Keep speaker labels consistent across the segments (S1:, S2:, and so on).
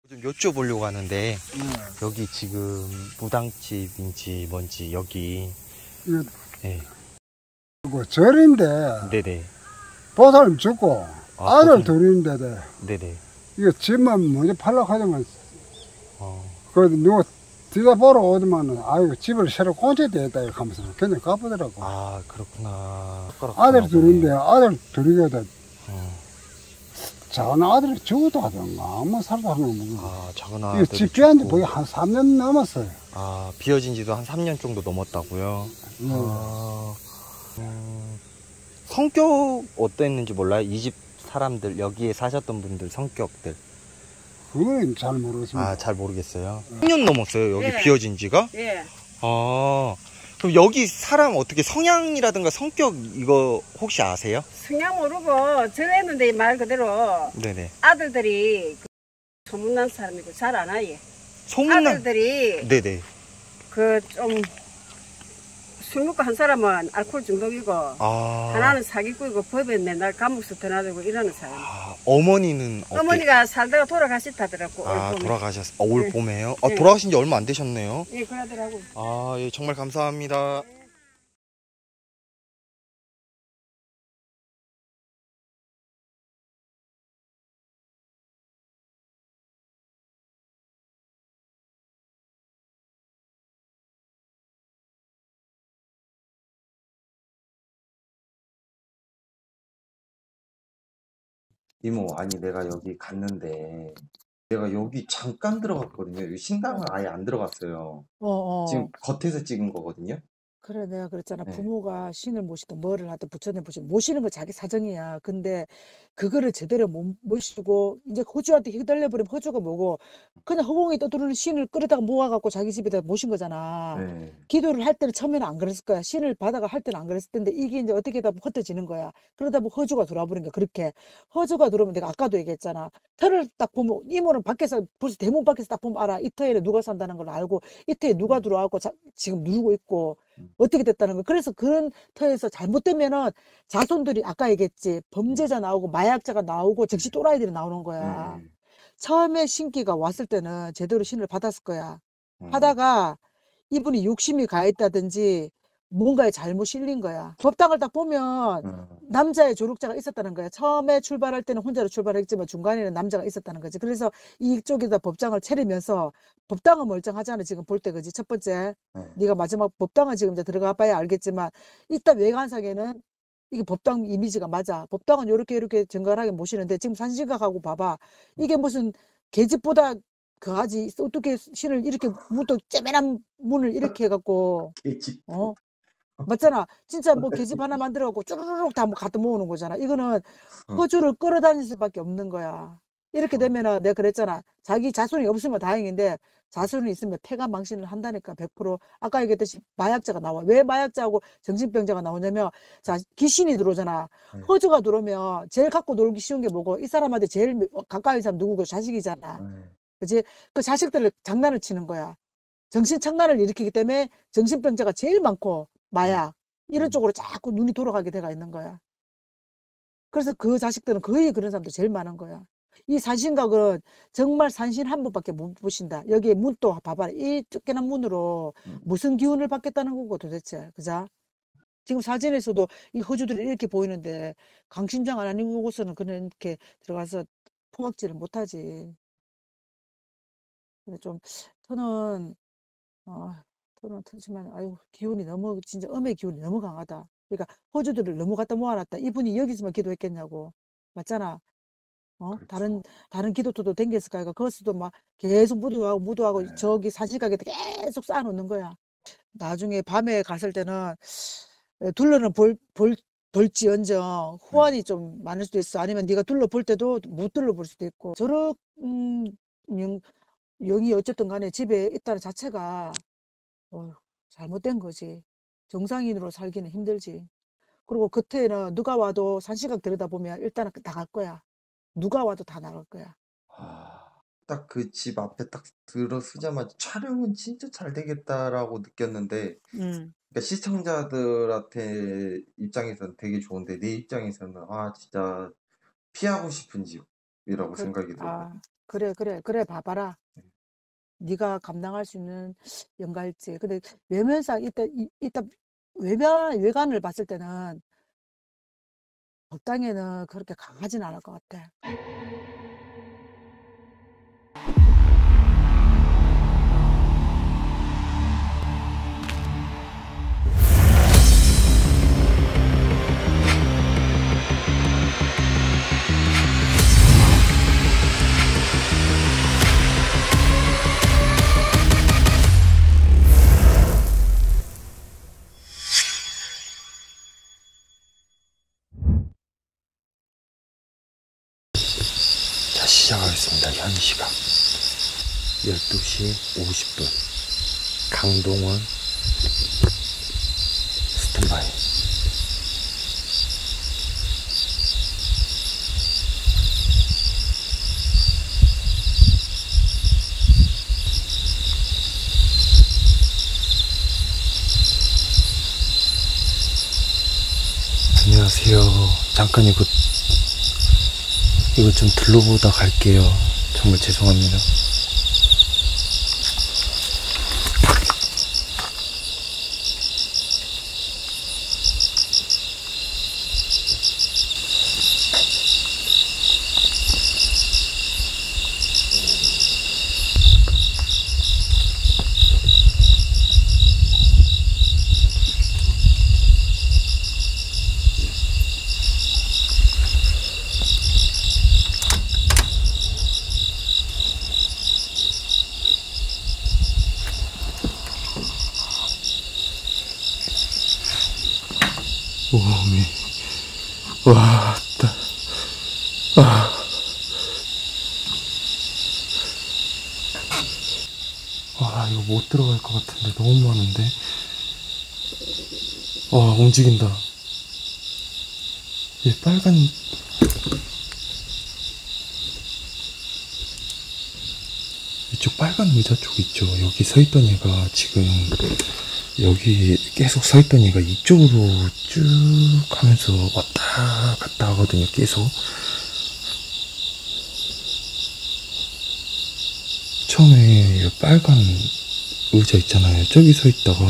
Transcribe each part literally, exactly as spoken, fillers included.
S1: 좀 여쭤보려고 하는데
S2: 네.
S1: 여기 지금 무당집인지 뭔지 여기
S2: 이거
S1: 네.
S2: 그 절인데
S1: 네네.
S2: 보살님 죽고
S1: 아,
S2: 아들
S1: 보살님.
S2: 둘인데
S1: 네네.
S2: 이거 집만 먼저 팔려고 하자면
S1: 어.
S2: 그 누가 뒤다 보러 오더만은 아이고 집을 새로 꽂아야 되겠다 이렇게 하면서 그냥 가보더라고.
S1: 아 그렇구나.
S2: 아들 둘인데 아들 둘이거든.
S1: 어.
S2: 작은 아들이 죽어도 하던가 아무 살도 하는 거 모르고.
S1: 아 작은
S2: 이거
S1: 아들.
S2: 집 비한 지 거의 한 삼 년 넘었어요.
S1: 아 비어진 지도 한 삼 년 정도 넘었다고요?
S2: 네.
S1: 아, 음, 성격 어땠는지 몰라요? 이 집 사람들 여기에 사셨던 분들 성격들.
S2: 그건 잘 모르겠습니다.
S1: 아 잘 모르겠어요. 삼 년 넘었어요 여기
S3: 예.
S1: 비어진 지가?
S3: 예.
S1: 아 그럼 여기 사람 어떻게 성향이라든가 성격 이거 혹시 아세요?
S3: 성향 모르고 전했는데 말 그대로
S1: 네네.
S3: 아들들이 그 소문난 사람이고 잘 안 와요.
S1: 소문난.
S3: 아들들이
S1: 네네.
S3: 그 좀 술 먹고 한 사람은 알코올 중독이고
S1: 아.
S3: 하나는 사기꾼이고 법에 맨날 감옥서 드나들고 이러는 사람.
S1: 아, 어머니는 어때?
S3: 어머니가 살다가 돌아가셨다더라고.
S1: 아
S3: 올 봄에.
S1: 돌아가셨. 어, 올
S3: 네.
S1: 봄에요? 아
S3: 네.
S1: 돌아가신 지 얼마 안 되셨네요.
S3: 예, 그러더라고.
S1: 아 예 정말 감사합니다. 이모, 아니 내가 여기 갔는데 내가 여기 잠깐 들어갔거든요. 여기 신당은 아예 안 들어갔어요.
S4: 어, 어.
S1: 지금 겉에서 찍은 거거든요.
S4: 그래, 내가 그랬잖아.
S1: 네.
S4: 부모가 신을 모시든 뭐를 하든 부처님 모시든 모시는 건 자기 사정이야. 근데 그거를 제대로 못 모시고 이제 허주한테 휘둘려버리면 허주가 뭐고 그냥 허공에 떠도는 신을 끌어다가 모아갖고 자기 집에다 모신 거잖아.
S1: 네.
S4: 기도를 할 때는 처음에는 안 그랬을 거야. 신을 받아가 할 때는 안 그랬을 텐데 이게 이제 어떻게 다 흩어지는 거야. 그러다 보면 허주가 들어와 버린 거야. 그렇게 허주가 들어오면 내가 아까도 얘기했잖아. 터를 딱 보면 이모는 밖에서 벌써 대문 밖에서 딱 보면 알아. 이 터에는 누가 산다는 걸 알고 이 터에 누가
S1: 음.
S4: 들어와갖고 자- 지금 누르고 있고
S1: 음.
S4: 어떻게 됐다는 거. 그래서 그런 터에서 잘못되면은 자손들이 아까 얘기했지. 범죄자 나오고 마약자가 나오고 즉시 또라이들이 나오는 거야.
S1: 네.
S4: 처음에 신기가 왔을 때는 제대로 신을 받았을 거야.
S1: 음.
S4: 하다가 이분이 욕심이 가 있다든지 뭔가에 잘못 실린 거야. 법당을 딱 보면
S1: 음.
S4: 남자의 조력자가 있었다는 거야. 처음에 출발할 때는 혼자로 출발했지만 중간에는 남자가 있었다는 거지. 그래서 이쪽에다 법당을 차리면서 법당은 멀쩡하잖아. 지금 볼 때 그지. 첫 번째
S1: 네.
S4: 네가 마지막 법당은 지금 이제 들어가 봐야 알겠지만 이따 외관상에는 이게 법당 이미지가 맞아. 법당은 요렇게 이렇게 정갈하게 모시는데 지금 산신각하고 봐봐. 이게 무슨 계집보다 그하지 어떻게 신을 이렇게 문도 째매난 문을 이렇게 해갖고
S1: 계집.
S4: 어 맞잖아. 진짜 뭐 계집 하나 만들어갖고 쭈루루룩 다 뭐 갖다 모으는 거잖아. 이거는
S1: 어.
S4: 허주를 끌어다닐 수밖에 없는 거야. 이렇게 되면은 내가 그랬잖아. 자기 자손이 없으면 다행인데 자손이 있으면 폐가 망신을 한다니까 백 퍼센트. 아까 얘기했듯이 마약자가 나와. 왜 마약자하고 정신병자가 나오냐면 자 귀신이 들어오잖아.
S1: 네.
S4: 허주가 들어오면 제일 갖고 놀기 쉬운 게 뭐고 이 사람한테 제일 가까운 사람 누구고 자식이잖아.
S1: 네.
S4: 그지? 그 자식들을 장난을 치는 거야. 정신착란을 일으키기 때문에 정신병자가 제일 많고 마약 이런
S1: 음.
S4: 쪽으로 자꾸 눈이 돌아가게 돼가 있는 거야. 그래서 그 자식들은 거의 그런 사람도 제일 많은 거야. 이 산신각은 정말 산신 한 번밖에 못 보신다. 여기에 문도 봐봐라. 이 쫓겨난 문으로
S1: 음.
S4: 무슨 기운을 받겠다는 거고 도대체. 그자? 지금 사진에서도 이 허주들이 이렇게 보이는데 강심장 아닌 곳에는 그냥 이렇게 들어가서 포악질을 못하지. 근데 좀 저는 어, 저는 그렇지만 아유 기운이 너무 진짜 음의 기운이 너무 강하다. 그러니까 허주들을 너무 갖다 모아놨다. 이분이 여기서만 기도했겠냐고. 맞잖아. 어?
S1: 그렇죠.
S4: 다른 다른 기도터도 댕겼을까? 이거 거기서도 막 계속 무도하고 무도하고
S1: 네.
S4: 저기 사지각에도 계속 쌓아놓는 거야. 나중에 밤에 갔을 때는 에, 둘러는 볼, 볼, 볼지언정
S1: 네.
S4: 후환이 좀 많을 수도 있어. 아니면 네가 둘러볼 때도 못 둘러볼 수도 있고. 저런 음, 영, 영이 어쨌든 간에 집에 있다는 자체가 어, 잘못된 거지. 정상인으로 살기는 힘들지. 그리고 겉에는 누가 와도 산시각 들여다보면 일단은 나갈 거야. 누가 와도 다 나갈 거야.
S1: 아, 딱 그 집 앞에 딱 들어서자마자 촬영은 진짜 잘 되겠다라고 느꼈는데
S4: 음.
S1: 그러니까 시청자들한테 입장에서는 되게 좋은데 내 입장에서는 아 진짜 피하고 싶은 집 이라고
S4: 그,
S1: 생각이 들어요.
S4: 아, 그래, 그래, 그래, 봐봐라. 네가 감당할 수 있는 연갈지. 근데 외면상 이따 이- 이따 외면 외관을 봤을 때는 적당히는 그렇게 강하진 않을 것 같아.
S5: 자, 시작하겠습니다. 현 시각 열두 시 오십 분. 강동원 스탠바이. 안녕하세요. 잠깐 이거 이거 좀 둘러보다 갈게요. 정말 죄송합니다. 오메, 와, 따, 아, 와, 이거 못 들어갈 것 같은데 너무 많은데. 와, 움직인다. 이 빨간 이쪽 빨간 의자 쪽 있죠. 여기 서 있던 애가 지금 여기 계속 서 있던 애가 이쪽으로 쭉 하면서 왔다 갔다 하거든요. 계속. 처음에 이 빨간 의자 있잖아요. 저기 서 있다가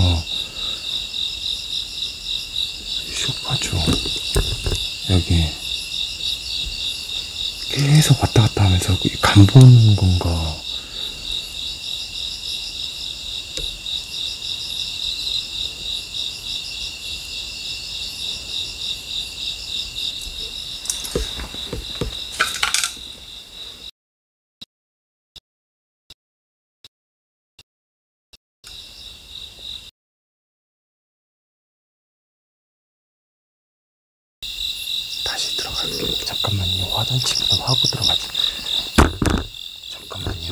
S5: 쇼파죠. 여기 계속 왔다 갔다 하면서 간 보는 건가. 다시 들어갈게요. 잠깐만요. 화장실 좀 하고 들어가자. 잠깐만요.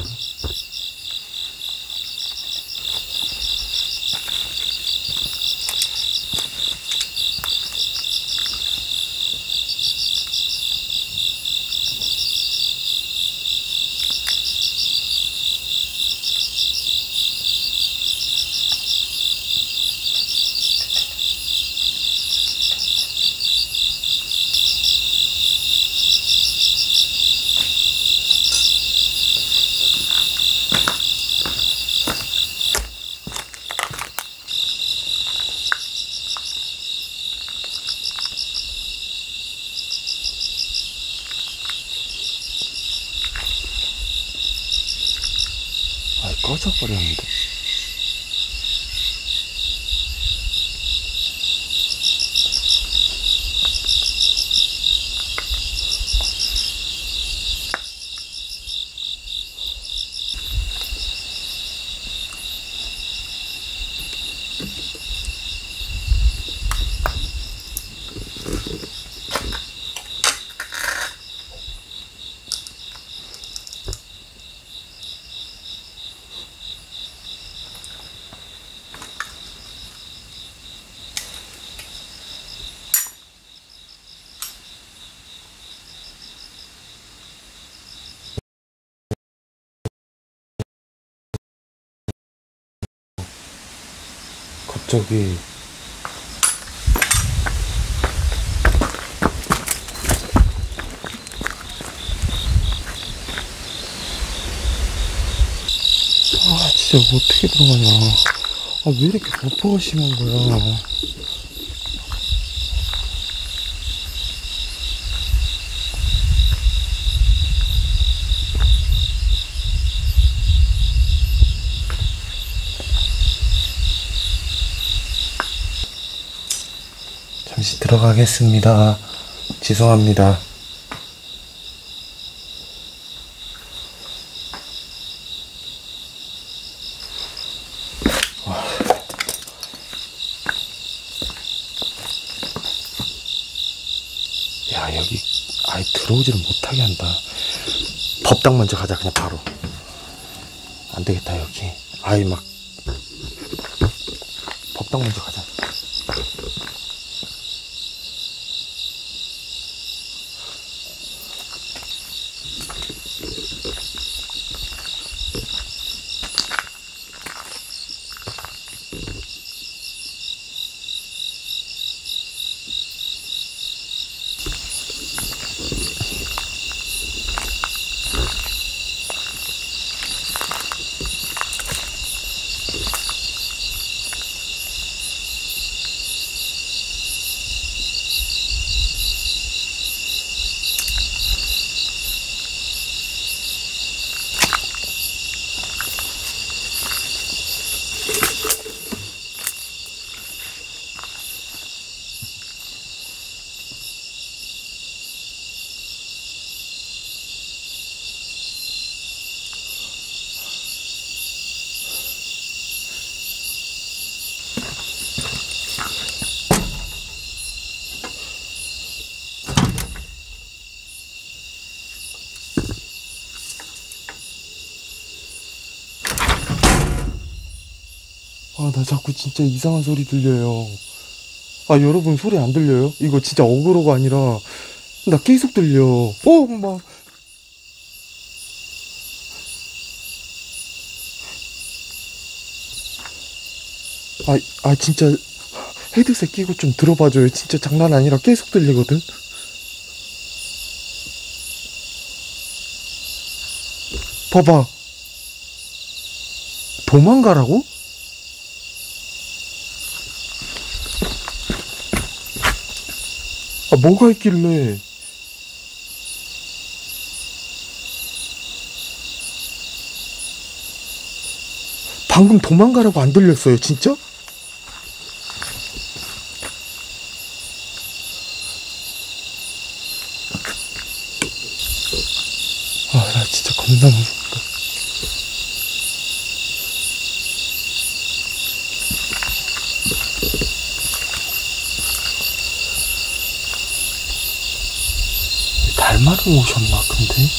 S5: 아, 꺼져버렸는데. 갑자기 아, 진짜 뭐 어떻게 들어가냐. 아, 왜 이렇게 버퍼가 심한 거야. 잠시 들어가겠습니다. 죄송합니다. 야, 여기 아예 들어오지를 못하게 한다. 법당 먼저 가자. 그냥 바로. 안 되겠다. 여기 아예 막 법당 먼저 가자. 아, 나 자꾸 진짜 이상한 소리 들려요. 아, 여러분 소리 안 들려요? 이거 진짜 어그로가 아니라 나 계속 들려. 어, 막. 아, 아 진짜 헤드셋 끼고 좀 들어봐줘요. 진짜 장난 아니라 계속 들리거든. 봐봐. 도망가라고? 아, 뭐가 있길래. 방금 도망가라고 안 들렸어요, 진짜? 아, 나 진짜 겁나 무섭다. 달마루 오셨나, 근데?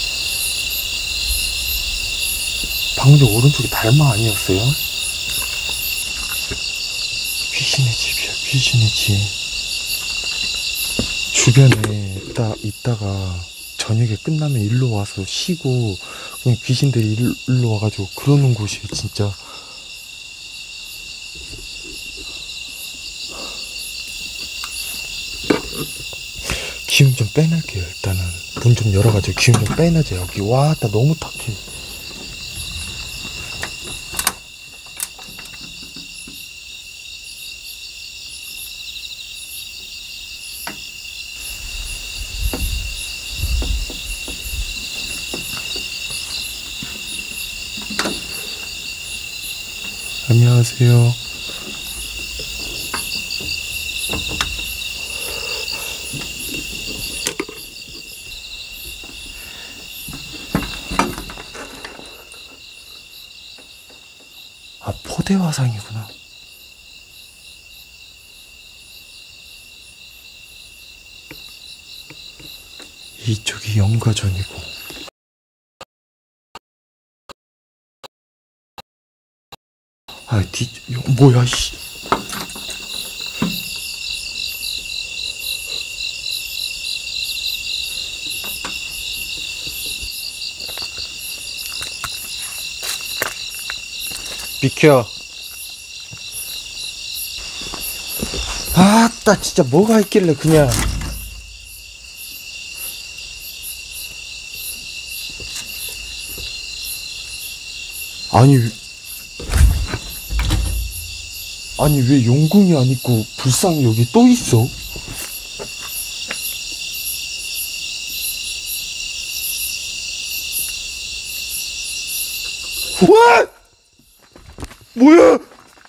S5: 방금 전 오른쪽에 달마 아니었어요? 귀신의 집이야, 귀신의 집. 주변에 있다, 있다가 저녁에 끝나면 일로 와서 쉬고 그냥 귀신들이 일, 일로 와가지고 그러는 곳이에요, 진짜. 기운 좀 빼낼게요. 일단은 문 좀 열어가지고 기운 좀 빼내자. 여기 와, 나 너무 탁해. 안녕하세요. 아, 포대화상이구나. 이쪽이 영가전이고. 아, 뒤, 요, 뭐야, 씨. 비켜. 아따, 진짜 뭐가 있길래 그냥. 아니, 아니, 왜 용궁이 아니고 불상이 여기 또 있어? 와! 뭐야?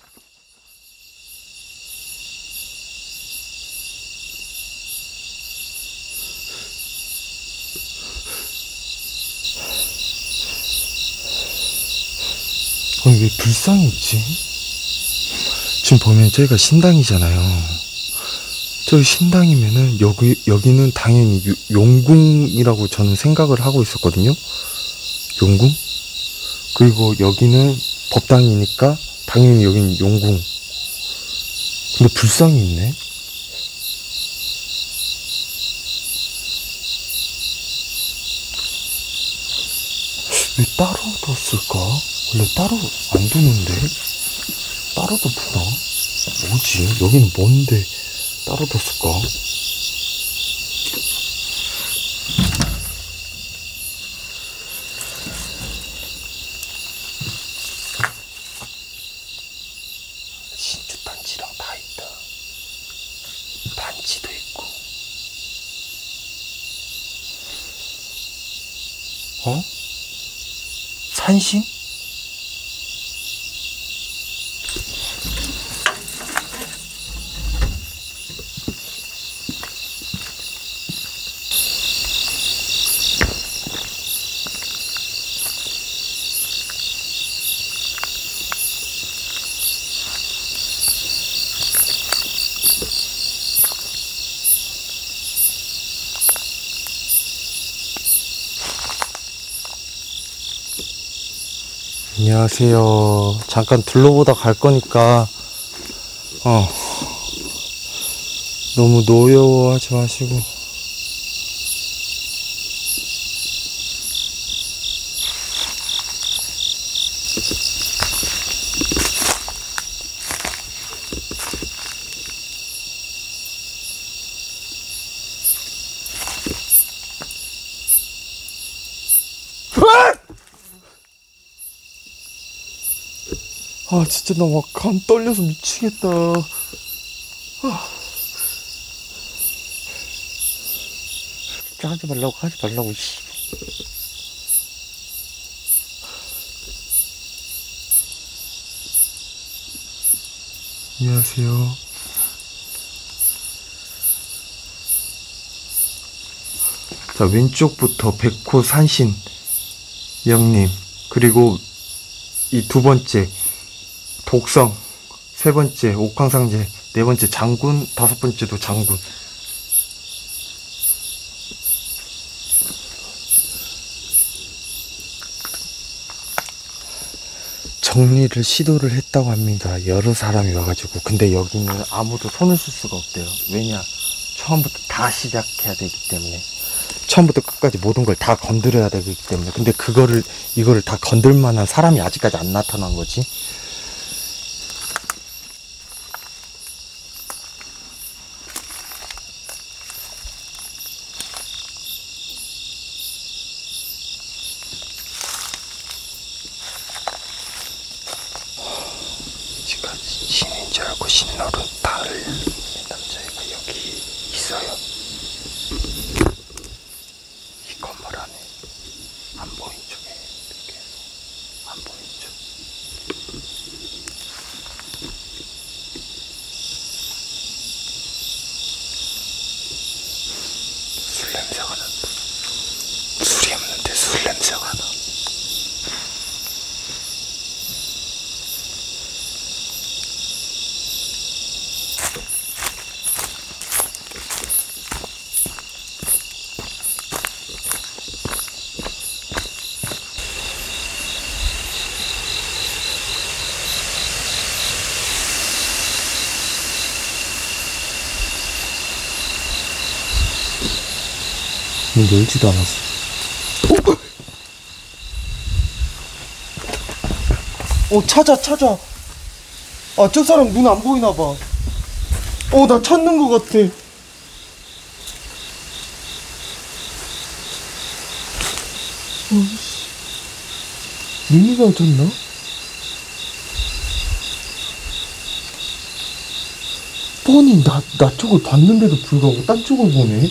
S5: 아니, 왜 불상이 있지? 지금 보면 저희가 신당이잖아요. 저 신당이면은 여기, 여기는 당연히 유- 용궁이라고 저는 생각을 하고 있었거든요. 용궁? 그리고 여기는 법당이니까 당연히 여기는 용궁. 근데 불상이 있네? 왜 따로 뒀을까? 원래 따로 안 두는데? 따로 뒀구나? 뭐지? 여기는 뭔데 따로 뒀을까? 신주단지랑 다 있다. 단지도 있고. 어? 산신? 안녕하세요. 잠깐 둘러보다 갈 거니까, 어, 너무 노여워하지 마시고. 아, 진짜 나 막 감 떨려서 미치겠다. 아. 진짜 하지 말라고, 하지 말라고, 씨. 안녕하세요. 자, 왼쪽부터 백호 산신 영님, 그리고 이 두 번째 독성, 세 번째 옥황상제, 네 번째 장군, 다섯 번째도 장군. 정리를 시도를 했다고 합니다. 여러 사람이 와가지고. 근데 여기는 아무도 손을 쓸 수가 없대요. 왜냐? 처음부터 다 시작해야 되기 때문에. 처음부터 끝까지 모든 걸 다 건드려야 되기 때문에. 근데 그거를, 이거를 다 건들 만한 사람이 아직까지 안 나타난 거지. 지금까지 신인 줄 알고 신노릇 다를 남자애가 여기 있어요. 이 건물 안에 안 보인 쪽에 이렇게 안 보인 쪽. 술 냄새가 난다. 술이 없는데 술 냄새가 나. 문 열지도 않았어. 어, 찾아, 찾아. 아, 저 사람 눈 안 보이나 봐. 어, 나 찾는 것 같아. 어, 눈이 가졌나? 뻔히 나, 나 쪽을 봤는데도 불구하고 딴 쪽을 보네.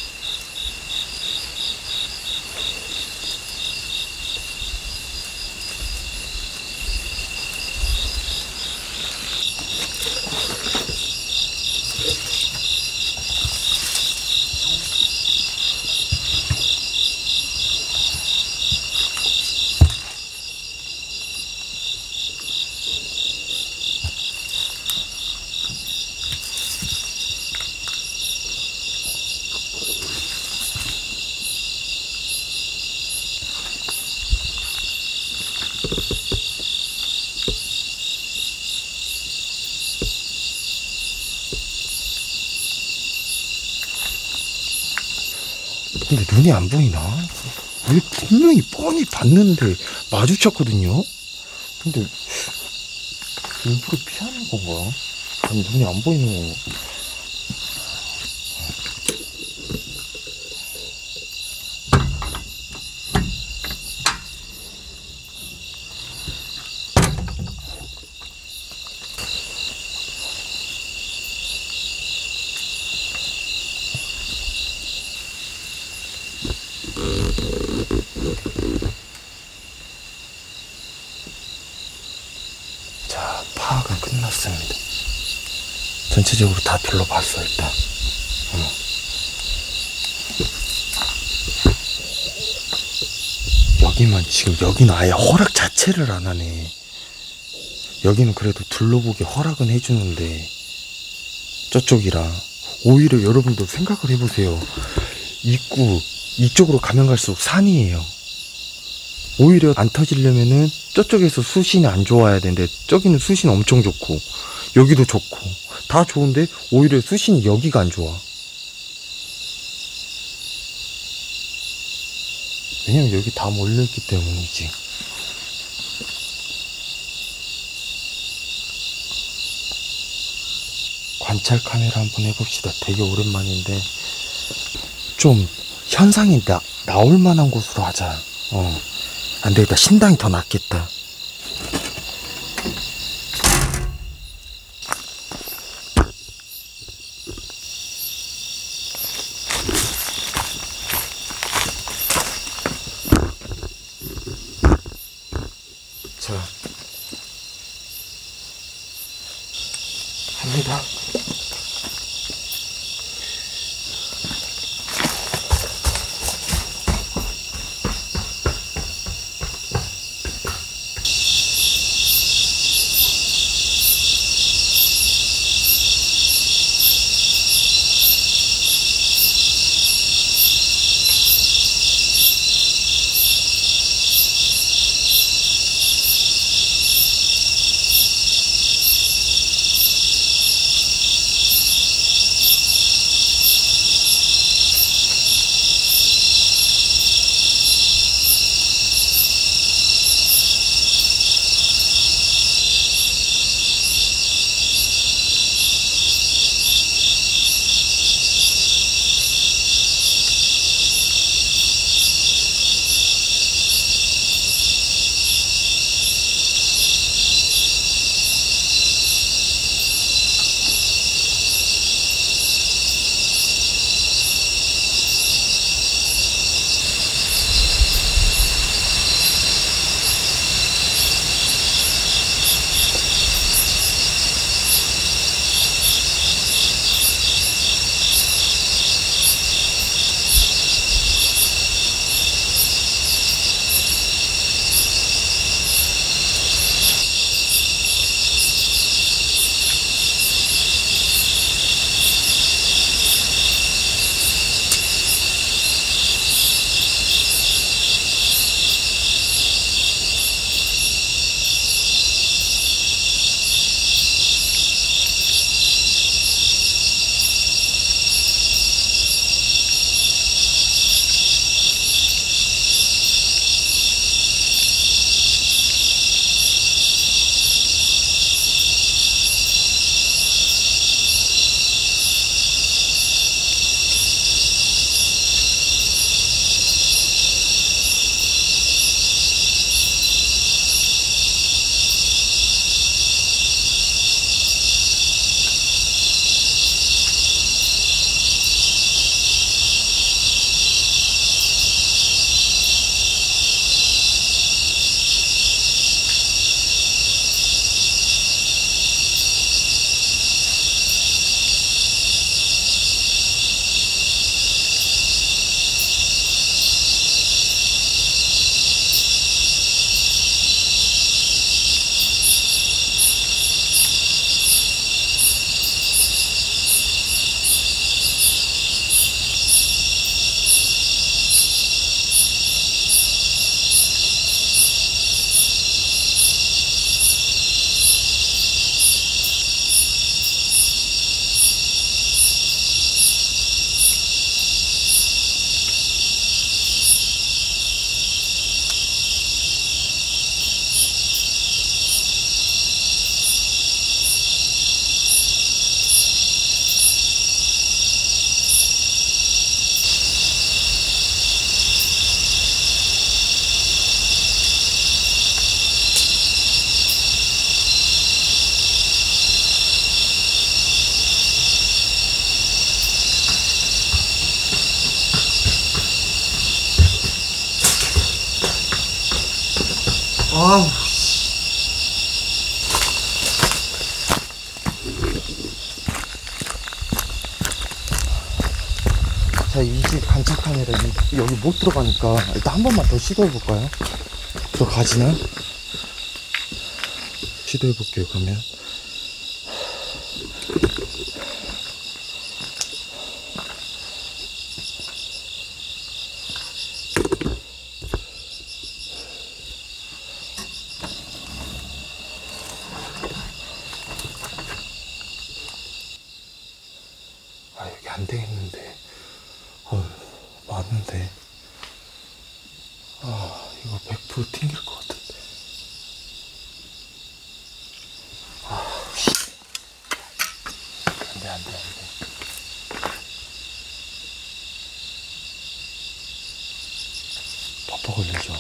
S5: 근데 눈이 안 보이나? 왜 분명히 뻔히 봤는데 마주쳤거든요? 근데 일부러 피하는 건가? 아니 눈이 안 보이는 거. 자, 파악은 끝났습니다. 전체적으로 다 둘러봤어, 일단. 어. 여기만, 지금 여기는 아예 허락 자체를 안 하네. 여기는 그래도 둘러보기 허락은 해주는데, 저쪽이라. 오히려 여러분도 생각을 해보세요. 입구, 이쪽으로 가면 갈수록 산이에요. 오히려 안 터지려면은 저쪽에서 수신이 안 좋아야 되는데 저기는 수신 엄청 좋고 여기도 좋고 다 좋은데 오히려 수신이 여기가 안 좋아. 왜냐면 여기 다 몰려있기 때문이지. 관찰 카메라 한번 해봅시다. 되게 오랜만인데 좀 현상이 나, 나올 만한 곳으로 하자. 어. 안 되겠다. 신당이 더 낫겠다. 자, 합니다. 자, 이 집 관찰 카메라 이- 여기 못 들어가니까 일단 한 번만 더 시도해 볼까요? 들어가지나? 시도해 볼게요. 그러면 아, 여기 안 되겠는데. 어, 맞는데. 아, 이거 백 퍼센트 튕길 것 같은데. 아, 안 돼, 안 돼, 안 돼. 버퍼 걸리죠.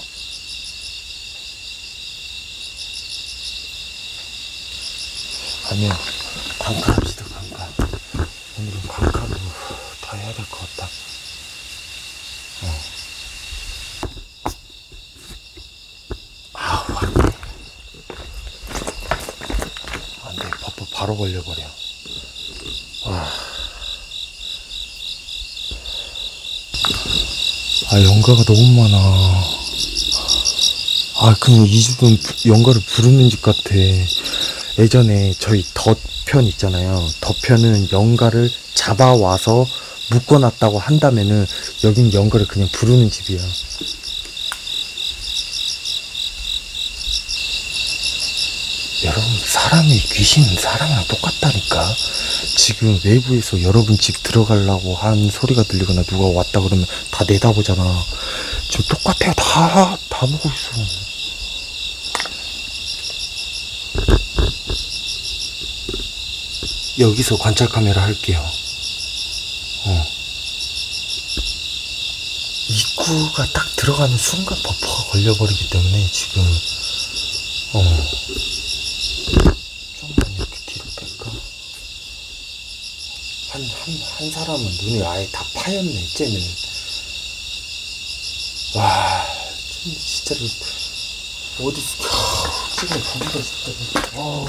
S5: 아니면, 광카 합시다, 광카. 오늘은 광카로 다 해야 될 것 같다. 어. 아우, 안 돼. 안 돼. 버퍼 바로 걸려버려. 아. 아, 연가가 너무 많아. 아, 그냥 이 집은 부- 연가를 부르는 집 같아. 예전에 저희 덧편 있잖아요. 덧편은 연가를 잡아와서 묶어놨다고 한다면은 여긴 연가를 그냥 부르는 집이야. 여러분, 사람의 귀신은 사람이랑 똑같다니까. 지금 외부에서 여러분 집 들어가려고 한 소리가 들리거나 누가 왔다 그러면 다 내다보잖아. 지금 똑같아요. 다, 다 보고 있어. 여기서 관찰 카메라 할게요. 어. 입구가 딱 들어가는 순간 버퍼가 걸려버리기 때문에 지금, 어. 좀만 이렇게 뒤로 뺄까? 한, 한, 한 사람은 눈이 아예 다 파였네, 쟤는. 와, 진- 진짜로, 어디서, 지금 보기가 진짜, 와.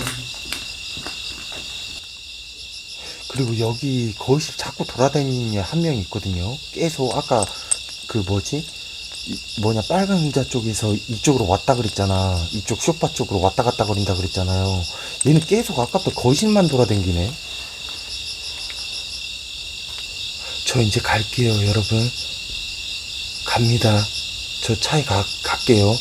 S5: 그리고 여기 거실 자꾸 돌아다니는 한 명 있거든요. 계속 아까 그 뭐지? 이- 뭐냐 빨간 의자 쪽에서 이쪽으로 왔다 그랬잖아. 이쪽 소파 쪽으로 왔다 갔다 거린다 그랬잖아요. 얘는 계속 아까부터 거실만 돌아다니네. 저 이제 갈게요, 여러분. 갑니다. 저 차에 가, 갈게요.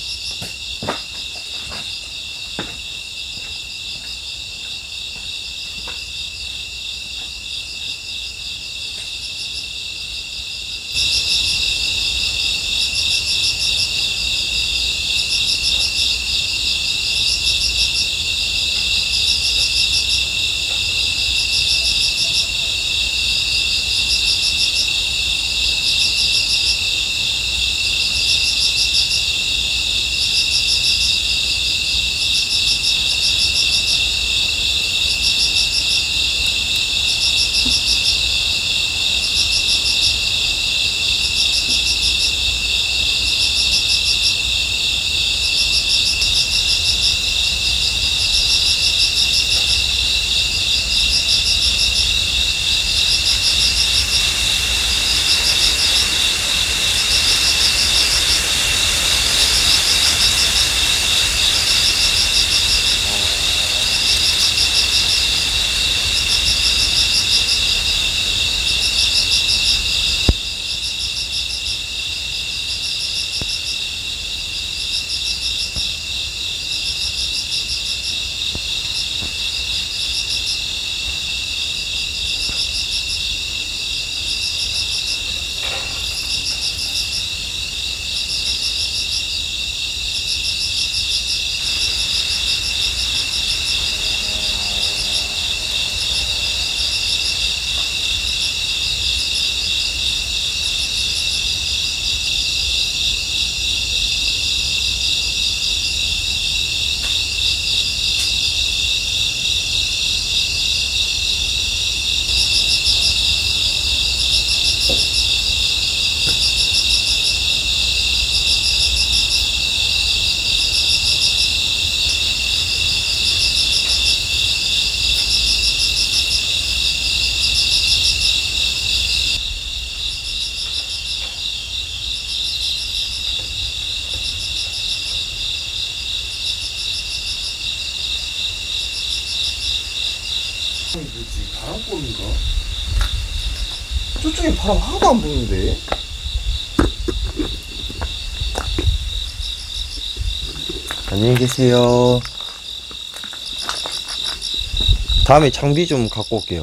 S1: 뭐지? 바람골인가? 저쪽에 바람 하나도 안 부는데? 안녕히 계세요. 다음에 장비 좀 갖고 올게요.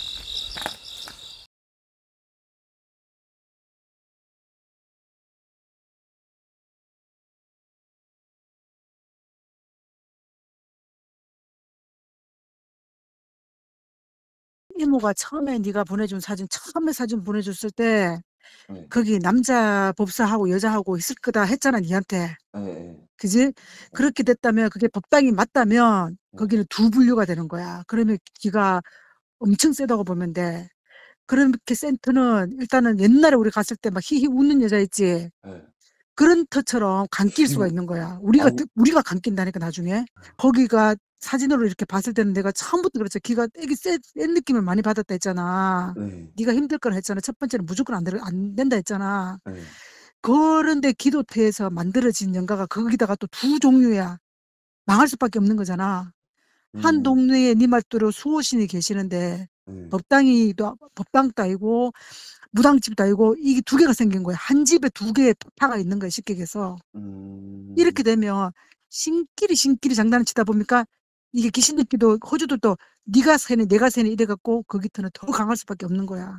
S4: 이모가 처음에 네가 보내준 사진, 처음에 사진 보내줬을 때
S1: 네.
S4: 거기 남자 법사하고 여자하고 있을 거다 했잖아, 니한테.
S1: 네, 네.
S4: 그지? 그렇게 됐다면, 그게 법당이 맞다면
S1: 네.
S4: 거기는 두 분류가 되는 거야. 그러면 기가 엄청 세다고 보면 돼. 그렇게 센터는 일단은 옛날에 우리 갔을 때 막 히히 웃는 여자 있지.
S1: 네.
S4: 그런 터처럼 감길 수가 있는 거야. 우리가
S1: 아니.
S4: 뜨- 우리가 감긴다니까 나중에. 거기가 사진으로 이렇게 봤을 때는 내가 처음부터 그랬죠. 기가 되게 센, 센 느낌을 많이 받았다 했잖아.
S1: 네.
S4: 네가 힘들 거라 했잖아. 첫 번째는 무조건 안, 들, 안 된다 했잖아.
S1: 네.
S4: 그런데 기도태에서 만들어진 연가가 거기다가 또 두 종류야. 망할 수밖에 없는 거잖아. 한
S1: 음.
S4: 동네에 네 말대로 수호신이 계시는데
S1: 네.
S4: 법당이도 법당도 아니고 무당집도 아니고 이게 두 개가 생긴 거야. 한 집에 두 개의 파가 있는 거야. 쉽게 얘기해서.
S1: 음.
S4: 이렇게 되면 신끼리 신끼리 장난을 치다 보니까 이게 귀신들끼리도 호주들도 네가 세네 내가 세네 이래갖고 거기서는 더 강할 수밖에 없는 거야.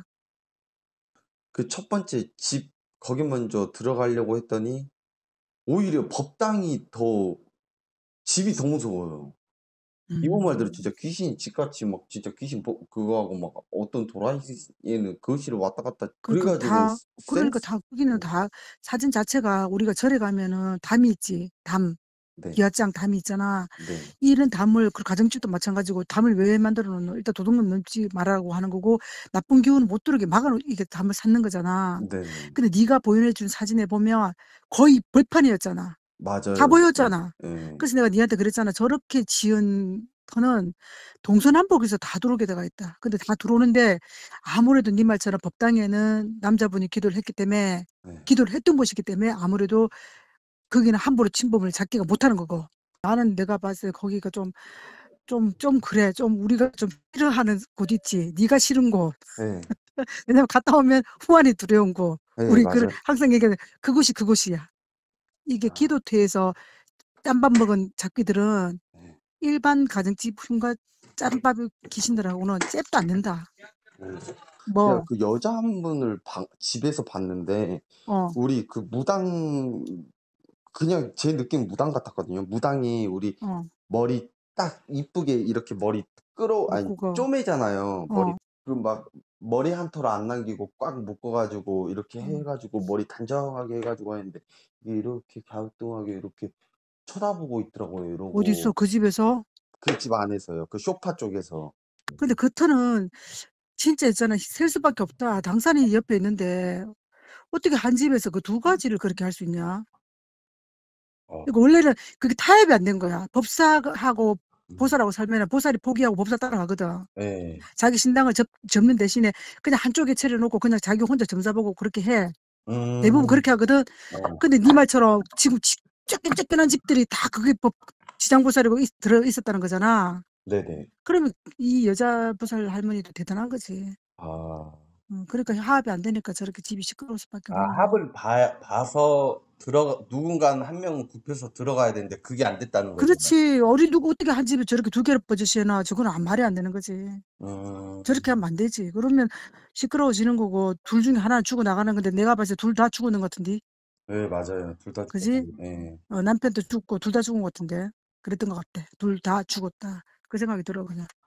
S1: 그 첫 번째 집 거기 먼저 들어가려고 했더니 오히려 법당이 더 집이 더 무서워요. 이모 말대로 진짜
S4: 음.
S1: 귀신이 집같이 막 진짜 귀신 보- 그거하고 막 어떤 도라이에는 거실을 왔다 갔다
S4: 그러니까
S1: 그래가지고
S4: 다 그러니까
S1: 센스.
S4: 다 거기는 다 사진 자체가 우리가 절에 가면은 담이 있지. 담.
S1: 네.
S4: 기와장 담이 있잖아.
S1: 네.
S4: 이런 담을 그 가정집도 마찬가지고 담을 왜 만들어 놓노? 일단 도둑놈 넘지 말라고 하는 거고 나쁜 기운은 못 들어오게 막아 놓 이게 담을 샀는 거잖아.
S1: 네.
S4: 근데 네가 보여준 사진에 보면 거의 벌판이었잖아.
S1: 맞아요.
S4: 다 보였잖아.
S1: 네.
S4: 그래서 내가 니한테 그랬잖아. 저렇게 지은 터는 동서남북에서 다 들어오게 돼가 있다. 근데 다 들어오는데 아무래도 네 말처럼 법당에는 남자분이 기도를 했기 때문에
S1: 네.
S4: 기도를 했던 곳이기 때문에 아무래도 거기는 함부로 침범을 자기가 못하는 거고. 나는 내가 봤을 때 거기가 좀 좀 좀 그래. 좀 우리가 좀 싫어하는 곳 있지. 네가 싫은 곳.
S1: 네.
S4: 왜냐면 갔다 오면 후환이 두려운 곳.
S1: 네,
S4: 우리 그
S1: 맞아요.
S4: 항상 얘기하는 그곳이 그곳이야. 이게
S1: 아.
S4: 기도퇴에서 짠밥 먹은 작비들은
S1: 네.
S4: 일반 가정집 흉과 짠밥 귀신들하고는 잽도 안 된다.
S1: 네.
S4: 뭐,
S1: 내가 그 여자 한 분을 방- 집에서 봤는데
S4: 어,
S1: 우리 그 무당 그냥 제 느낌 무당 같았거든요. 무당이 우리
S4: 어,
S1: 머리 딱 이쁘게 이렇게 머리 끌어 아니
S4: 묶고 거.
S1: 쪼매잖아요. 머리
S4: 어,
S1: 그 막 머리 한 톨 안 남기고 꽉 묶어가지고 이렇게
S4: 어.
S1: 해가지고 머리 단정하게 해가지고 했는데 이게 이렇게 갸우뚱하게 이렇게 쳐다보고 있더라고요.
S4: 어디 있어?
S1: 이러고
S4: 그 집에서?
S1: 그 집 안에서요. 그 소파 쪽에서.
S4: 근데 그 터는 진짜 있잖아. 셀 수밖에 없다. 당산이 옆에 있는데 어떻게 한 집에서 그 두 가지를 그렇게 할 수 있냐?
S1: 어.
S4: 그러니까 원래는 그게 타협이 안 된 거야. 법사하고
S1: 음.
S4: 보살하고 살면 보살이 포기하고 법사 따라가거든.
S1: 네.
S4: 자기 신당을 접, 접는 대신에 그냥 한쪽에 차려놓고 그냥 자기 혼자 점사 보고 그렇게 해. 대부분
S1: 음.
S4: 그렇게 하거든.
S1: 어.
S4: 근데 네 말처럼 지금 지- 쫓겨쫓겨난 집들이 다 그게 법 지장보살이고 있, 들어 있었다는 거잖아.
S1: 네네.
S4: 그러면 이 여자 보살 할머니도 대단한 거지.
S1: 아.
S4: 음, 그러니까 화합이 안 되니까 저렇게 집이 시끄러울 수밖에
S1: 아,
S4: 없는 거야.
S1: 합을 봐, 봐서 들어가 누군가는 한 명은 굽혀서 들어가야 되는데 그게 안 됐다는 거잖아요.
S4: 그렇지. 어린 누구 어떻게 한 집에 저렇게 두 개를 버젓이나 저건 안 말이 안 되는 거지.
S1: 음.
S4: 저렇게 하면 안 되지. 그러면 시끄러워지는 거고 둘 중에 하나 죽어 나가는 건데 내가 봤을 때 둘 다 죽었는 것 같은데.
S1: 네, 맞아요. 둘 다
S4: 그지?
S1: 죽었어요. 예.
S4: 어, 남편도 죽고 둘 다 죽은 것 같은데. 그랬던 것 같아. 둘 다 죽었다. 그 생각이 들어 그냥.